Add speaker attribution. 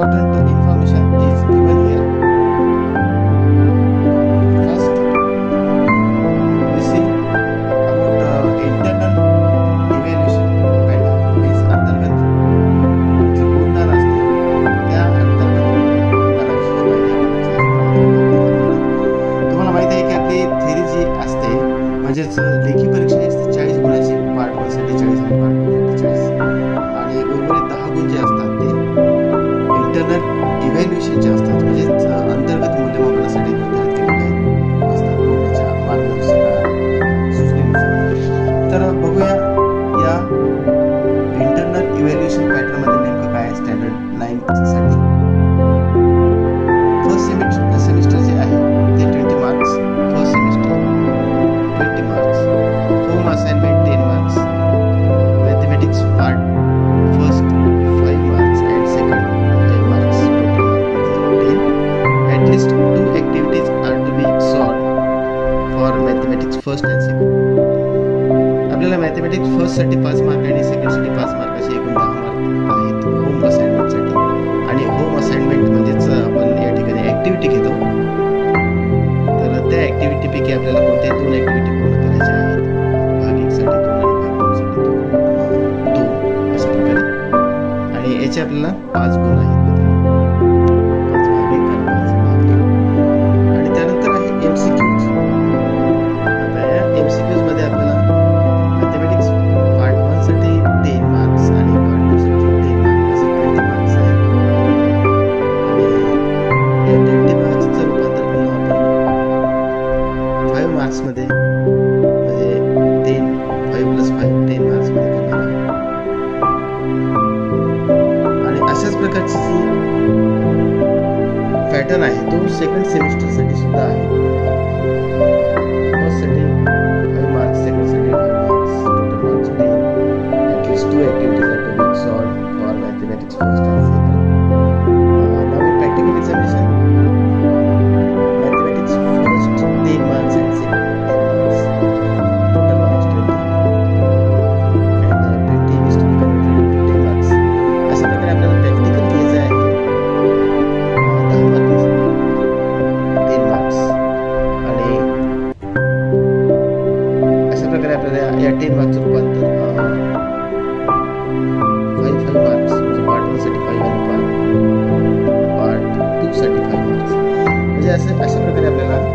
Speaker 1: important information is given here. First, we see about internal evaluation pattern. means अंतर्गत जे गुणधर्म असते त्या अंतर्गत गुणधर्माविषयी माहिती आपल्याला तुम्हाला माहिती आहे की आपली थेरी जी असते म्हणजेच लेखी परीक्षा असते 40 गुणाची, पार्ट 1 साठी 40 आणि पार्ट 2 साठी 40 आणि उर्वरित 10 गुण जे असतात ते इंटरनल इव्हॅल्युएशनचे असतात म्हणजे अंतर्गत मूल्यमापनासाठी निर्धारित केलेले असतात बोर्डाच्या सूचनेनुसार. तर बघूया या इंटरनल इव्हॅल्युएशन पॅटर्न मध्ये नेमकं काय आहे स्टँडर्ड 9 साठी. फर्स्ट सेमिस्टर जे आहे ते 20 marks, first semester 20 marks, home assignment 10 marks, mathematics part first 5 marks and second 10 marks, total marks 10. At least 2 activities are to be solved for mathematics first and second. आपल्याला mathematics first साठी 5 mark आणि second साठी 5 mark असे एकूण 10 mark आहेत home assignment साठी. आणि home assignment म्हणजेच आपण या ठिकाणी ऍक्टिव्हिटी घेतो. तर त्या ऍक्टिव्हिटी पैकी आपल्याला कोणत्या 2 ऍक्टिव्हिटी पूर्ण करायच्या आहेत. भाग 1 साठी 2 आणि भाग 2 साठी 2 अशा प्रकारे. आणि याचे आपल्याला 5 गुण आहेत. 5 भाग 1 आणि 5 भाग 2. आणि त्यानंतर आहे एमसीक्यूज. आता या एमसीक्यूज मध्ये आपल्याला मॅथमॅटिक्स पार्ट 1 साठी 10 मार्क्स आणि पार्ट 2 साठी 10 मार्क्स असे 20 मार्क्स आहेत. आणि या 20 मार्क्सचं रूपांतर पुन्हा आपण 5 मार्क्स मध्ये म्हणजे 10 5 + 5 10 मार्क्स मध्ये करणार आहोत. आणि अशाच प्रकारची जी पॅटर्न आहे तो सेकंड सेमिस्टर साठी सुद्धा आहे. फर्स्ट साठी 5 मार्क्स, सेकंड साठी 5 marks, total marks 10. At least 2 activities are to be solved for mathematics first and second. Now in practical examination, mathematics first 10 marks and second 10 marks, total marks 20. And 20 is to be converted into 10 marks. अशा प्रकारे आपल्याला practical घ्यायचं आहे 10 marks 10 marks. आणि अशा प्रकारे आपल्याला या 10 मार्क्सचं रूपांतर 5 मार्क्स म्हणजे पार्ट 1 साठी 5 आणि पार्ट 2 साठी 5 मार्क्स म्हणजे अशा प्रकारे आपल्याला